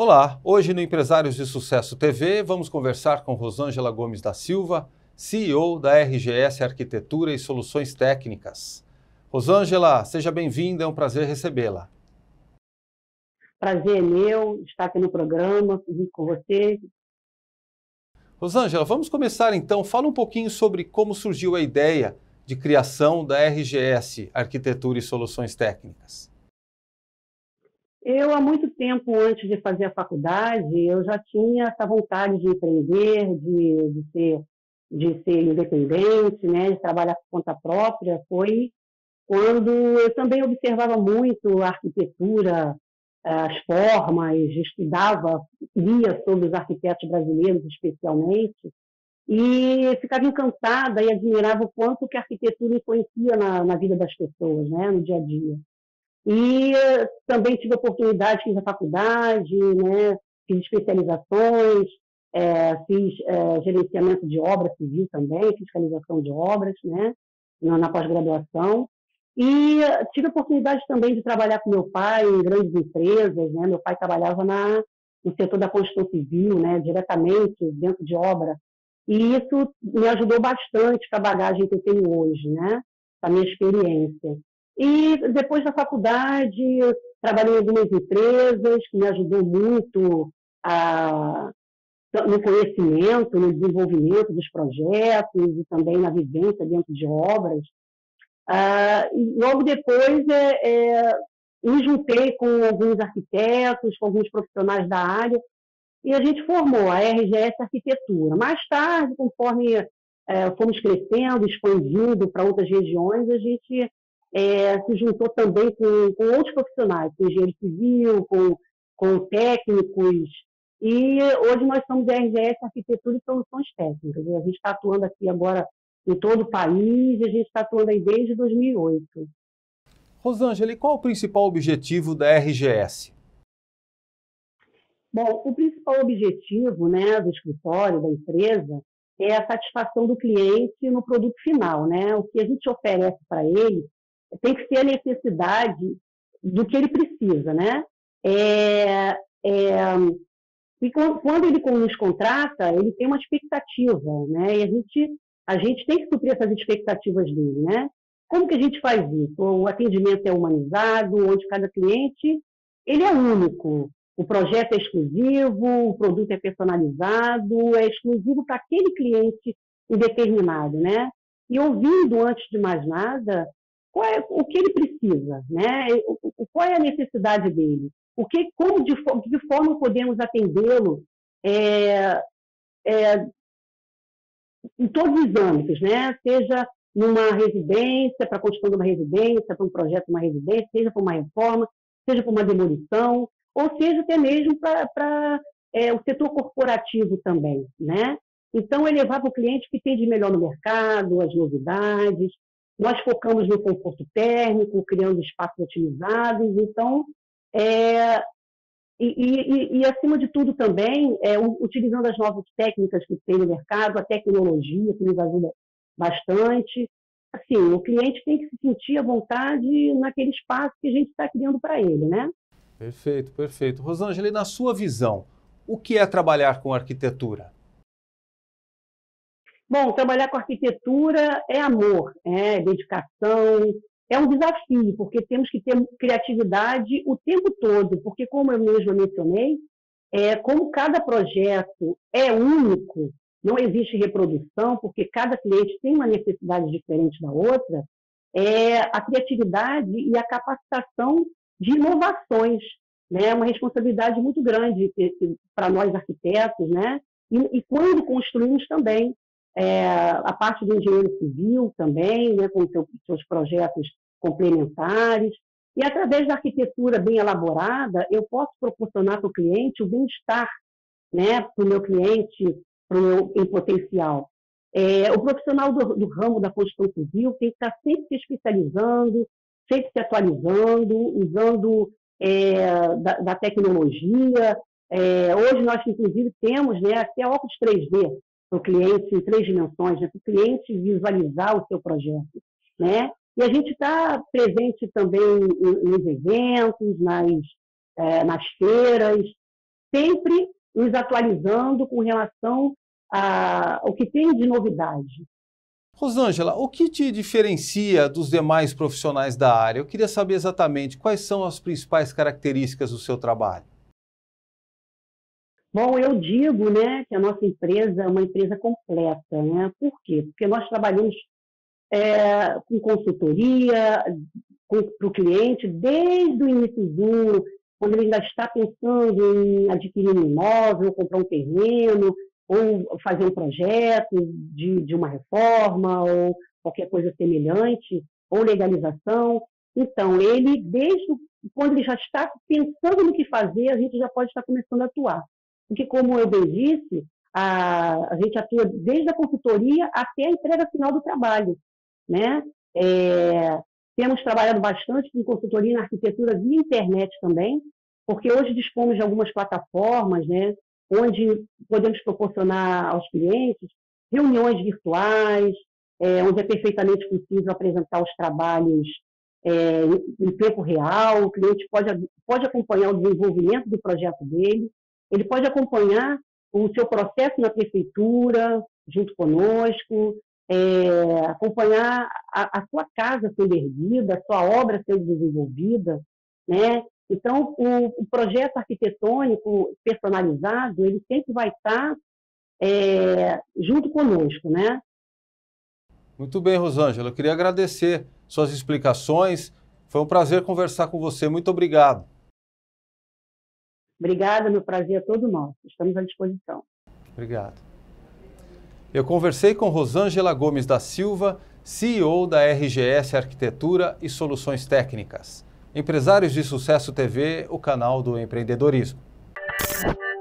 Olá, hoje no Empresários de Sucesso TV vamos conversar com Rosângela Gomes da Silva, CEO da RGS Arquitetura e Soluções Técnicas. Rosângela, seja bem-vinda, é um prazer recebê-la. Prazer é meu estar aqui no programa, junto com você. Rosângela, vamos começar então. Fala um pouquinho sobre como surgiu a ideia de criação da RGS Arquitetura e Soluções Técnicas. Eu, há muito tempo antes de fazer a faculdade, eu já tinha essa vontade de empreender, de ser independente, né, de trabalhar por conta própria. Foi quando eu também observava muito a arquitetura, as formas, estudava, lia sobre os arquitetos brasileiros, especialmente, e ficava encantada e admirava o quanto que a arquitetura influencia na vida das pessoas, né, no dia a dia. E também tive a oportunidade, fiz a faculdade, né, fiz especializações, fiz gerenciamento de obra civil também, fiscalização de obras, né, na pós-graduação. E tive a oportunidade também de trabalhar com meu pai em grandes empresas, né. Meu pai trabalhava no setor da construção civil, né, diretamente dentro de obra. E isso me ajudou bastante com a bagagem que eu tenho hoje, né, a minha experiência. E depois da faculdade, eu trabalhei em algumas empresas que me ajudou muito no conhecimento, no desenvolvimento dos projetos e também na vivência dentro de obras. E logo depois, me juntei com alguns arquitetos, com alguns profissionais da área, e a gente formou a RGS Arquitetura. Mais tarde, conforme fomos crescendo, expandindo para outras regiões, a gente se juntou também com outros profissionais, com engenheiro civil, com técnicos, e hoje nós somos a RGS Arquitetura e Soluções Técnicas. A gente está atuando aqui agora em todo o país, e a gente está atuando aí desde 2008. Rosângela, e qual o principal objetivo da RGS? Bom, o principal objetivo, né, do escritório, da empresa, é a satisfação do cliente no produto final, né? O que a gente oferece para ele tem que ser a necessidade do que ele precisa, né? E quando ele nos contrata, ele tem uma expectativa, né? E a gente tem que suprir essas expectativas dele, né? Como que a gente faz isso? O atendimento é humanizado, onde cada cliente ele é único. O projeto é exclusivo, o produto é personalizado, é exclusivo para aquele cliente indeterminado, né? E ouvindo, antes de mais nada, o que ele precisa, né? Qual é a necessidade dele? De que forma podemos atendê-lo em todos os âmbitos, né? Seja numa residência, para a construção de uma residência, para um projeto de uma residência, seja para uma reforma, seja para uma demolição, ou seja até mesmo para o setor corporativo também, né? Então, é levar para o cliente o que tem de melhor no mercado, as novidades. Nós focamos no conforto térmico, criando espaços otimizados. Então, acima de tudo também, utilizando as novas técnicas que tem no mercado, a tecnologia, que nos ajuda bastante. Assim, o cliente tem que se sentir à vontade naquele espaço que a gente está criando para ele, né? Perfeito, perfeito. Rosângela, e na sua visão, o que é trabalhar com arquitetura? Bom, trabalhar com arquitetura é amor, é dedicação, é um desafio, porque temos que ter criatividade o tempo todo, porque, como eu mesma mencionei, como cada projeto é único, não existe reprodução, porque cada cliente tem uma necessidade diferente da outra, a criatividade e a capacitação de inovações, né? É uma responsabilidade muito grande para nós arquitetos, né? E quando construímos também, a parte do engenheiro civil também, né, com seus projetos complementares. E através da arquitetura bem elaborada, eu posso proporcionar para o cliente o bem-estar, né, para o meu cliente, para o meu em potencial. O profissional do ramo da construção civil tem que estar sempre se especializando, sempre se atualizando, usando da tecnologia. Hoje nós, inclusive, temos, né, até óculos 3D para o cliente, em 3 dimensões, né, para o cliente visualizar o seu projeto, né? E a gente está presente também nos eventos, nas feiras, sempre nos atualizando com relação ao que tem de novidade. Rosângela, o que te diferencia dos demais profissionais da área? Eu queria saber exatamente quais são as principais características do seu trabalho. Bom, eu digo, né, que a nossa empresa é uma empresa completa, né? Por quê? Porque nós trabalhamos com consultoria para o cliente desde o iniciozinho, quando ele ainda está pensando em adquirir um imóvel, comprar um terreno, ou fazer um projeto de uma reforma, ou qualquer coisa semelhante, ou legalização. Então, ele, quando ele já está pensando no que fazer, a gente já pode estar começando a atuar. Porque, como eu bem disse, a gente atua desde a consultoria até a entrega final do trabalho, né? Temos trabalhado bastante com consultoria na arquitetura via internet também, porque hoje dispomos de algumas plataformas, né, onde podemos proporcionar aos clientes reuniões virtuais, onde é perfeitamente possível apresentar os trabalhos em tempo real. O cliente pode acompanhar o desenvolvimento do projeto dele, ele pode acompanhar o seu processo na prefeitura, junto conosco, acompanhar a sua casa sendo erguida, a sua obra sendo desenvolvida, né? Então, o projeto arquitetônico personalizado, ele sempre vai estar junto conosco, né? Muito bem, Rosângela. Eu queria agradecer suas explicações. Foi um prazer conversar com você. Muito obrigado. Obrigada, meu prazer é todo nosso. Estamos à disposição. Obrigado. Eu conversei com Rosângela Gomes da Silva, CEO da RGS Arquitetura e Soluções Técnicas. Empresários de Sucesso TV, o canal do empreendedorismo.